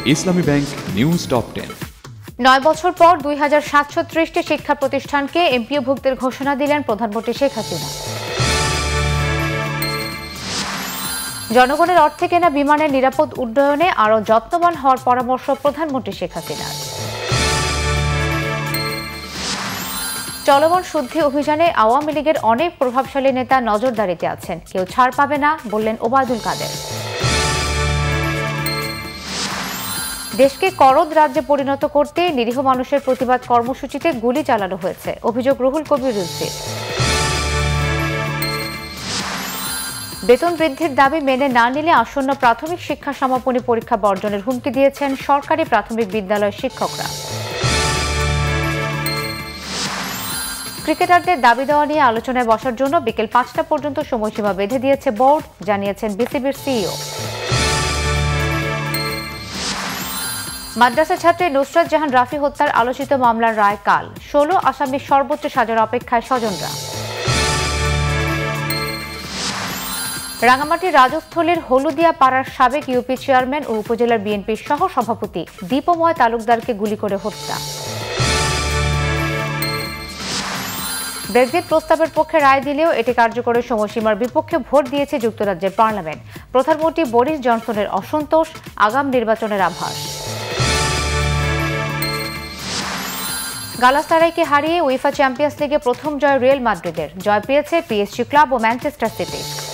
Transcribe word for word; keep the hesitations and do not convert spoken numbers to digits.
ইসলামী bank news top ten. নয় বছর পর দুই হাজার সাতশো ত্রিশটি শিক্ষা প্রতিষ্ঠানকে এমপিওভুক্তের ঘোষণা দিলেন প্রধানমন্ত্রী শেখ হাসিনা। জনগণের অর্থে কেনা বিমানের নিরাপদ উড্ডয়নে আরও যত্নবান হওয়ার পরামর্শ প্রধানমন্ত্রী শেখ হাসিনার। চলমান শুদ্ধি অভিযানে আওয়ামী লীগের অনেক প্রভাবশালী নেতা নজরদারিতে আছেন, কেউ ছাড় পাবে না বললেন ওবায়দুল কাদের। দেশকে করদ রাজ্যে পরিণত করতে নিরীহ মানুষের প্রতিবাদ কর্মসূচিতে গুলি চালানো হয়েছে, অভিযোগ রুহুল কবির রিজভীর। বেতন বৃদ্ধির দাবি মেনে না নিলে আসন্ন প্রাথমিক শিক্ষা সমাপনী পরীক্ষা বর্জনের হুমকি দিয়েছেন সরকারি প্রাথমিক বিদ্যালয়ের শিক্ষকরা। ক্রিকেটারদের দাবি দেওয়া নিয়ে আলোচনায় বসার জন্য বিকেল পাঁচটা পর্যন্ত সময়সীমা বেঁধে দিয়েছে বোর্ড, জানিয়েছেন বিসিবির সিইও। মাদ্রাসা ছাত্রী নুসরাত জাহান রাফি হত্যার আলোচিত মামলার রায় কাল, ষোলো আসামির সর্বোচ্চ সাজার অপেক্ষায় স্বজনরা। রাঙামাটির রাজস্থলীর হলুদিয়া পাড়ার সাবেক ইউপি চেয়ারম্যান ও উপজেলার বিএনপির সহ সভাপতি দীপময় তালুকদারকে গুলি করে হত্যা। ব্রেক্সিট প্রস্তাবের পক্ষে রায় দিলেও এটি কার্যকরের সময়সীমার বিপক্ষে ভোট দিয়েছে যুক্তরাজ্যের পার্লামেন্ট। প্রধানমন্ত্রী বরিস জনসনের অসন্তোষ, আগাম নির্বাচনের আভাস। গালাতাসারাইকে হারিয়ে উয়েফা চ্যাম্পিয়ন্স লিগে প্রথম জয় রিয়াল মাদ্রিদের, জয় পেয়েছে পিএসজি ক্লাব ও ম্যানচেস্টার সিটি।